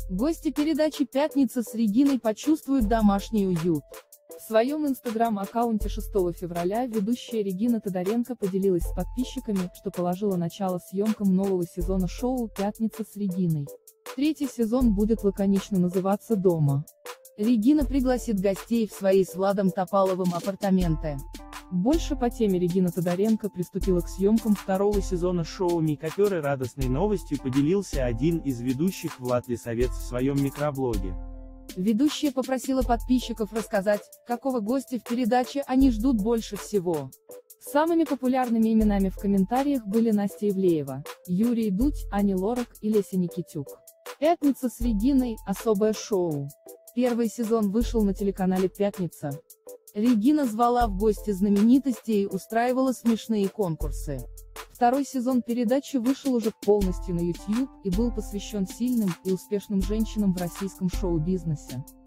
Гости передачи «Пятница с Региной» почувствуют домашний уют. В своем инстаграм-аккаунте 6 февраля ведущая Регина Тодоренко поделилась с подписчиками, что положила начало съемкам нового сезона шоу «Пятница с Региной». Третий сезон будет лаконично называться «Дома». Регина пригласит гостей в свои с Владом Топаловым апартаменты. Больше по теме Регина Тодоренко приступила к съемкам второго сезона шоу «Мейкаперы». Радостной новостью поделился один из ведущих, Влад Лисовец, в своем микроблоге. Ведущая попросила подписчиков рассказать, какого гостя в передаче они ждут больше всего. Самыми популярными именами в комментариях были Настя Ивлеева, Юрий Дудь, Ани Лорак и Леся Никитюк. «Пятница с Региной» — особое шоу. Первый сезон вышел на телеканале «Пятница». Регина звала в гости знаменитостей и устраивала смешные конкурсы. Второй сезон передачи вышел уже полностью на YouTube и был посвящен сильным и успешным женщинам в российском шоу-бизнесе.